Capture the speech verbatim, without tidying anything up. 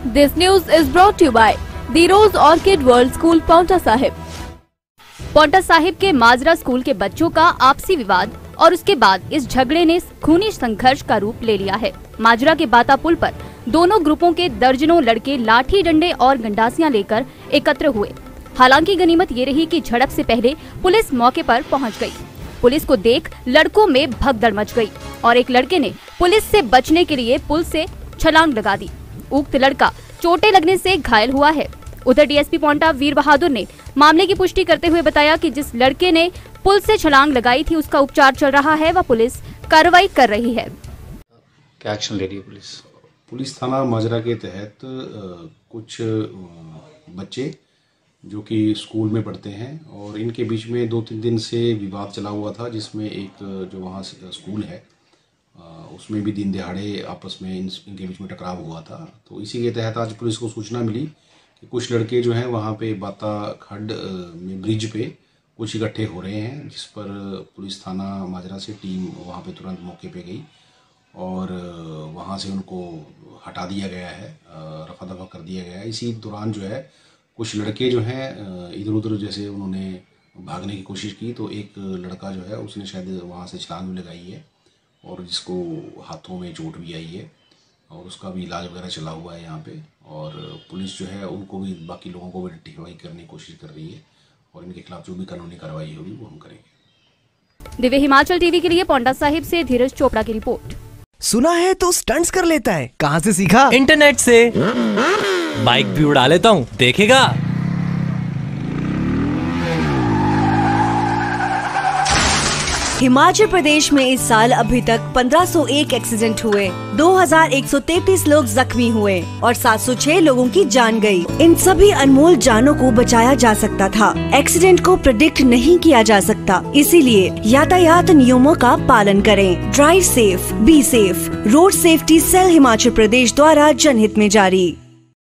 This news is brought to you by The Rose Orchid World School, Paonta Sahib. Paonta Sahib के माजरा school के बच्चों का आपसी विवाद और उसके बाद इस झगड़े ने खूनी संघर्ष का रूप ले लिया है। माजरा के बाता पुल पर दोनों ग्रुपों के दर्जनों लड़के लाठी डंडे और गंडासियां लेकर एकत्र हुए। हालांकि गनीमत ये रही कि झड़प से पहले पुलिस मौके पर पहुंच गई। पुलिस को देख लड़कों में भगदड़ मच गई और एक लड़के ने पुलिस से बचने के लिए पुल से छलांग लगा दी। उक्त लड़का चोटें लगने से घायल हुआ है। उधर डीएसपी पांवटा वीर बहादुर ने मामले की पुष्टि करते हुए बताया कि जिस लड़के ने पुल से छलांग लगाई थी उसका उपचार चल रहा है व पुलिस कार्रवाई कर रही है। क्या एक्शन ले रही है पुलिस? पुलिस थाना माजरा के तहत आ, कुछ बच्चे जो कि स्कूल में पढ़ते हैं और इनके बीच में दो तीन दिन से विवाद चला हुआ था, जिसमें एक जो वहाँ स्कूल है उसमें भी दिन दिहाड़े आपस में इन, इनके बीच में टकराव हुआ था। तो इसी के तहत आज पुलिस को सूचना मिली कि कुछ लड़के जो हैं वहाँ पे बाता खड्ड में ब्रिज पे कुछ इकट्ठे हो रहे हैं, जिस पर पुलिस थाना माजरा से टीम वहाँ पे तुरंत मौके पे गई और वहाँ से उनको हटा दिया गया है, रफा दफा कर दिया गया है। इसी दौरान जो है कुछ लड़के जो हैं इधर उधर जैसे उन्होंने भागने की कोशिश की, तो एक लड़का जो है उसने शायद वहाँ से छलांग भी लगाई है और जिसको हाथों में चोट भी आई है और उसका भी इलाज वगैरह चला हुआ है यहाँ पे। और पुलिस जो है उनको भी, बाकी लोगों को भी ढिलाई करने की कोशिश कर रही है और इनके खिलाफ जो भी कानूनी कार्रवाई होगी वो हम करेंगे। दिव्य हिमाचल टीवी के लिए पांवटा साहिब से धीरज चोपड़ा की रिपोर्ट। सुना है तो स्टंट्स कर लेता है, कहाँ से सीखा? इंटरनेट से। बाइक भी उड़ा लेता हूँ, देखेगा? हिमाचल प्रदेश में इस साल अभी तक पंद्रह सौ एक एक्सीडेंट हुए, दो हज़ार एक सौ तैंतीस लोग जख्मी हुए और सात सौ छह लोगों की जान गई। इन सभी अनमोल जानों को बचाया जा सकता था। एक्सीडेंट को प्रेडिक्ट नहीं किया जा सकता, इसीलिए यातायात नियमों का पालन करें। Drive safe, be safe. Road safety cell Himachal Pradesh द्वारा जनहित में जारी।